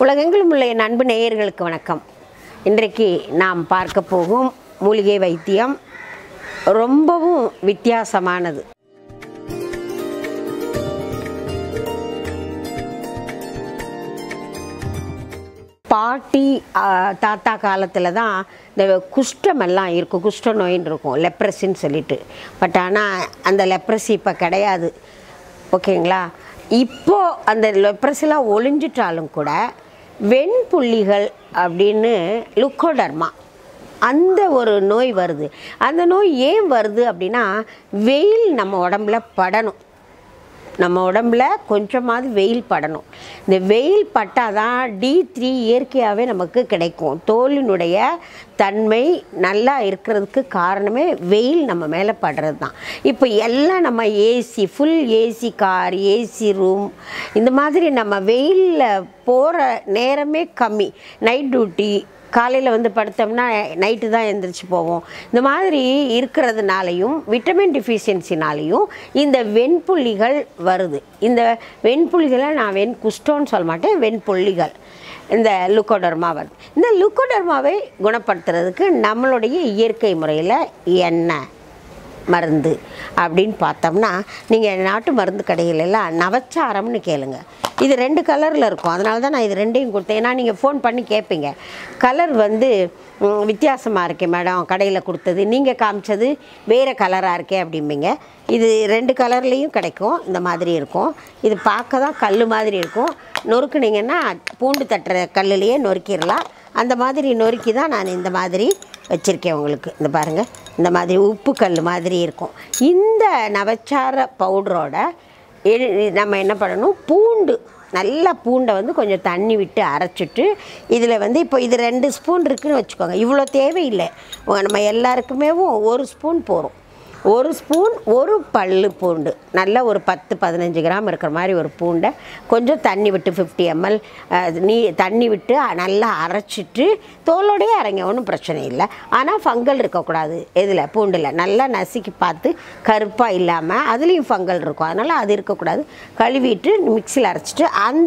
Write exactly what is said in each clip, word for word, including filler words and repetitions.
உலகெங்கிலும் உள்ள என் அன்பு நேயர்களுக்கு வணக்கம். இன்றைக்கு நாம் பார்க்க போகும் மூலிகை வைத்தியம் ரொம்பவும் வித்தியாசமானது. பாட்டி தாத்தா காலத்தில் தான் இந்த குஷ்டமெல்லாம் இருக்கும், குஷ்ட நோயின்னு இருக்கும், லெப்ரஸின்னு சொல்லிட்டு. பட் ஆனால் அந்த லெப்ரஸி இப்போ கிடையாது, ஓகேங்களா? இப்போது அந்த லெப்ரஸிலாம் ஒழிஞ்சிட்டாலும் கூட வெண்புள்ளிகள் அப்படின்னு லுக்கோடர்மா அந்த ஒரு நோய் வருது. அந்த நோய் ஏன் வருது அப்படின்னா, வெயில் நம்ம உடம்புல படணும், நம்ம உடம்புல கொஞ்சமாவது வெயில் படணும். இந்த வெயில் பட்டால் தான் டி த்ரீ இயற்கையாகவே நமக்கு கிடைக்கும். தோலினுடைய தன்மை நல்லா இருக்கிறதுக்கு காரணமே வெயில் நம்ம மேலே படுறது தான். இப்போ எல்லாம் நம்ம AC, full AC car, AC room, இந்த மாதிரி நம்ம வெயிலில் போகிற நேரமே கம்மி. நைட் டியூட்டி, காலையில் வந்து படுத்தோம்னா நைட்டு தான் எழுந்திரிச்சு போவோம். இந்த மாதிரி இருக்கிறதுனாலையும் விட்டமின் டிஃபிஷியன்சினாலையும் இந்த வெண்புள்ளிகள் வருது. இந்த வெண்புள்ளிகளை நான் வெண் குஷ்டோன்னு சொல்ல மாட்டேன், வெண்புள்ளிகள், இந்த லுக்கோடர்மா வருது. இந்த லுக்கோடர்மாவை குணப்படுத்துறதுக்கு நம்மளுடைய இயற்கை முறையில் என்ன மருந்து அப்படின்னு பார்த்தோம்னா, நீங்கள் நாட்டு மருந்து கடைகளெல்லாம் நவச்சாரம்னு கேளுங்க. இது ரெண்டு கலரில் இருக்கும், அதனால தான் நான் இது ரெண்டையும் கொடுத்தேன். ஏன்னா நீங்கள் ஃபோன் பண்ணி கேட்பீங்க, கலர் வந்து வித்தியாசமாக இருக்கே மேடம், கடையில் கொடுத்தது நீங்கள் காமிச்சது வேறு கலராக இருக்கே அப்படிம்பிங்க. இது ரெண்டு கலர்லேயும் கிடைக்கும், இந்த மாதிரி இருக்கும். இது பார்க்க தான் கல் மாதிரி இருக்கும். நொறுக்குனிங்கன்னா பூண்டு தட்டுற கல்லுலேயே நொறுக்கிடலாம். அந்த மாதிரி நொறுக்கி தான் நான் இந்த மாதிரி வச்சுருக்கேன் உங்களுக்கு. இந்த பாருங்கள், இந்த மாதிரி உப்பு கல் மாதிரி இருக்கும். இந்த நவச்சார பவுடரோட நம்ம என்ன பண்ணணும், பூண்டு, நல்லா பூண்டை வந்து கொஞ்சம் தண்ணி விட்டு அரைச்சிட்டு, இதில் வந்து இப்போ இது ரெண்டு ஸ்பூன் இருக்குதுன்னு வச்சுக்கோங்க. இவ்வளோ தேவையில்லை, நம்ம எல்லாருக்குமே ஒரு ஸ்பூன் போகிறோம். ஒரு ஸ்பூன், ஒரு பல்லு பூண்டு, நல்லா ஒரு பத்து பதினஞ்சு கிராம் இருக்கிற மாதிரி ஒரு பூண்டை கொஞ்சம் தண்ணி விட்டு ஃபிஃப்டி எம்எல் நீ தண்ணி விட்டு நல்லா அரைச்சிட்டு, தோலோடையே அரைங்க, ஒன்றும் பிரச்சனை இல்லை. ஆனால் ஃபங்கல் இருக்கக்கூடாது இதில், பூண்டில் நல்லா நசுக்கி பார்த்து கருப்பாக இல்லாமல், அதுலேயும் ஃபங்கல் இருக்கும், அதனால் அது இருக்கக்கூடாது. கழுவிட்டு மிக்சியில் அரைச்சிட்டு அந்த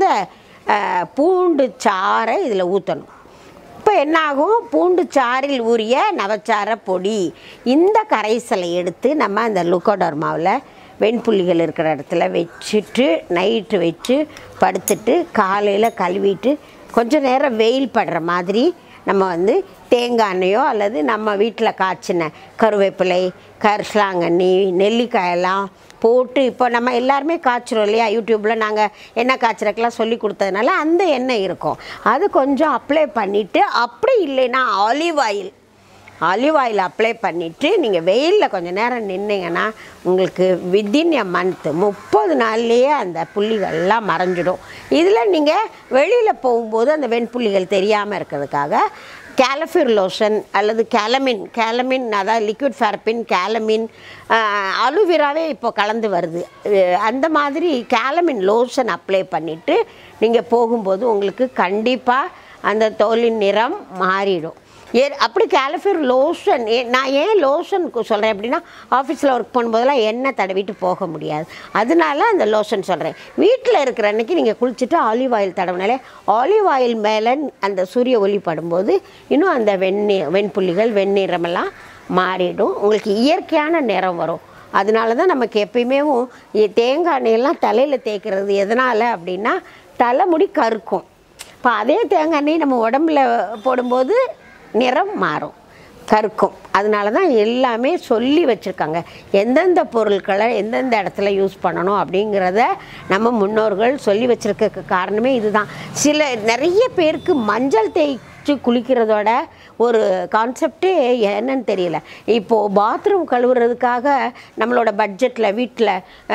பூண்டு சாறை இதில் ஊற்றணும். இப்போ என்னாகும், பூண்டு சாறில் ஊறிய நவச்சார பொடி, இந்த கரைசலை எடுத்து நம்ம அந்த லுக்கோடர்மாவில் வெண்புள்ளிகள் இருக்கிற இடத்துல வச்சுட்டு நைட்டு வச்சு படுத்துட்டு காலையில் கழுவிட்டு கொஞ்சம் நேரம் வெயில் படுற மாதிரி நம்ம வந்து தேங்காய் எண்ணெயோ அல்லது நம்ம வீட்டில் காய்ச்சின கருவேப்பிலை, கரிசலாங்கண்ணி, நெல்லிக்காயெல்லாம் போட்டு, இப்போ நம்ம எல்லாருமே காய்ச்சிரும் இல்லையா, யூடியூப்பில் நாங்கள் எண்ணெய் காய்ச்சறக்கெல்லாம் சொல்லி கொடுத்ததுனால அந்த எண்ணெய் இருக்கும், அது கொஞ்சம் அப்ளை பண்ணிவிட்டு, அப்படி இல்லைன்னா olive oil olive oil apply பண்ணிவிட்டு நீங்கள் வெயிலில் கொஞ்சம் நேரம் நின்னீங்கன்னா உங்களுக்கு வித்தின் எ மந்த்து முப்பது நாள்லேயே அந்த புள்ளிகள்லாம் மறைஞ்சிடும். இதில் நீங்கள் வெளியில் போகும்போது அந்த வெண்புள்ளிகள் தெரியாமல் இருக்கிறதுக்காக கேலஃபிர் லோஷன் அல்லது கேலமின் கேலமின் அதாவது லிக்விட் ஃபேரப்பின், கேலமின், அலுவிராவே இப்போ கலந்து வருது. அந்த மாதிரி கேலமின் லோஷன் அப்ளை பண்ணிவிட்டு நீங்கள் போகும்போது உங்களுக்கு கண்டிப்பாக அந்த தோலின் நிறம் மாறிடும். ஏ அப்படி கேலஃபிர் லோஷன், ஏ நான் ஏன் லோஷனுக்கு சொல்கிறேன் அப்படின்னா, ஆஃபீஸில் ஒர்க் பண்ணும்போதெல்லாம் எண்ணெய் தடவிட்டு போக முடியாது, அதனால அந்த லோஷன் சொல்கிறேன். வீட்டில் இருக்கிற அன்றைக்கி நீங்கள் குளிச்சுட்டு ஆலிவ் ஆயில் தடவினாலே, ஆலிவ் ஆயில் மேலே அந்த சூரிய ஒளி படும்போது இன்னும் அந்த வெண்ணி வெண்புள்ளிகள் வெண்ணிறமெல்லாம் மாறிடும், உங்களுக்கு இயற்கையான நிறம் வரும். அதனால தான் நமக்கு எப்பயுமே தேங்காய் எண்ணெயெல்லாம் தலையில் தேய்க்கிறது எதனால் அப்படின்னா, தலைமுடி கருக்கும். இப்போ அதே தேங்காய் எண்ணெய் நம்ம உடம்புல போடும்போது நிறம் மாறும், கருக்கும். அதனால தான் எல்லாமே சொல்லி வச்சுருக்காங்க, எந்தெந்த பொருட்களை எந்தெந்த இடத்துல யூஸ் பண்ணணும் அப்படிங்கிறத நம்ம முன்னோர்கள் சொல்லி வச்சுருக்க காரணமே இதுதான். சில நிறைய பேருக்கு மஞ்சள் தேய்ச்சி குளிக்கிறதோட ஒரு கான்செப்டே என்னன்னு தெரியல. இப்போது பாத்ரூம் கழுவுறதுக்காக நம்மளோட பட்ஜெட்டில் வீட்டில்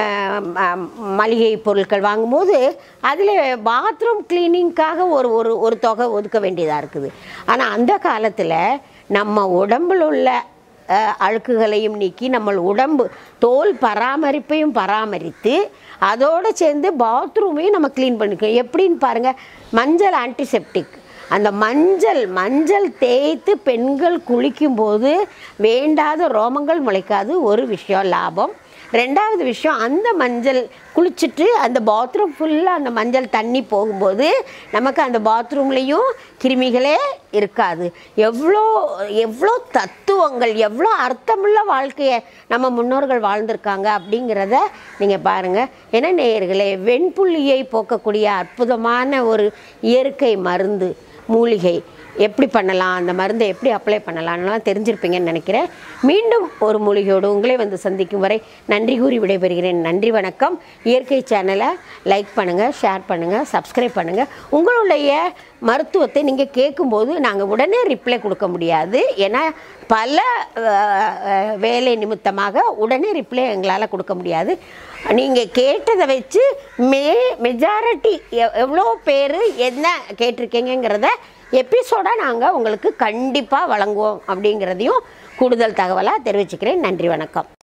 மளிகை பொருட்கள் வாங்கும்போது அதில் பாத்ரூம் கிளீனிங்காக ஒரு ஒரு ஒரு தொகை ஒதுக்க வேண்டியதாக இருக்குது. ஆனால் அந்த காலத்தில் நம்ம உடம்பில் உள்ள அழுக்குகளையும் நீக்கி நம்ம உடம்பு தோல் பராமரிப்பையும் பராமரித்து அதோடு சேர்ந்து பாத்ரூமையும் நம்ம க்ளீன் பண்ணிக்கோம். எப்படின்னு பாருங்கள், மஞ்சள் ஆன்டிசெப்டிக், அந்த மஞ்சள் மஞ்சள் தேய்த்து பெண்கள் குளிக்கும்போது வேண்டாத ரோமங்கள் முளைக்காது, ஒரு விஷயம் லாபம். ரெண்டாவது விஷயம், அந்த மஞ்சள் குளிச்சுட்டு அந்த பாத்ரூம் ஃபுல்லாக அந்த மஞ்சள் தண்ணி போகும்போது நமக்கு அந்த பாத்ரூம்லேயும் கிருமிகளே இருக்காது. எவ்வளோ எவ்வளோ தத்துவங்கள், எவ்வளோ அர்த்தமுள்ள வாழ்க்கையை நம்ம முன்னோர்கள் வாழ்ந்திருக்காங்க அப்படிங்கிறத நீங்கள் பாருங்கள். ஏன்னா நேயர்களே, வெண்புள்ளியை போக்கக்கூடிய அற்புதமான ஒரு இயற்கை மருந்து, மூலிகை எப்படி பண்ணலாம், அந்த மருந்தை எப்படி அப்ளை பண்ணலாம்லாம் தெரிஞ்சிருப்பீங்கன்னு நினைக்கிறேன். மீண்டும் ஒரு மூலிகையோடு உங்களே வந்து சந்திக்கும் வரை நன்றி கூறி விடைபெறுகிறேன். நன்றி, வணக்கம். இயற்கை சேனலை லைக் பண்ணுங்கள், ஷேர் பண்ணுங்கள், சப்ஸ்கிரைப் பண்ணுங்கள். உங்களுடைய மருத்துவத்தை நீங்கள் கேட்கும்போது நாங்கள் உடனே ரிப்ளை கொடுக்க முடியாது. ஏன்னா பல வேலை நிமித்தமாக உடனே ரிப்ளை எங்களால் கொடுக்க முடியாது. நீங்கள் கேட்டதை வச்சு மே மெஜாரிட்டி எவ்வளோ பேர் என்ன கேட்டிருக்கீங்கிறத எபிசோடாக நாங்கள் உங்களுக்கு கண்டிப்பாக வழங்குவோம் அப்படிங்கிறதையும் கூடுதல் தகவலாக தெரிவிச்சுக்கிறேன். நன்றி, வணக்கம்.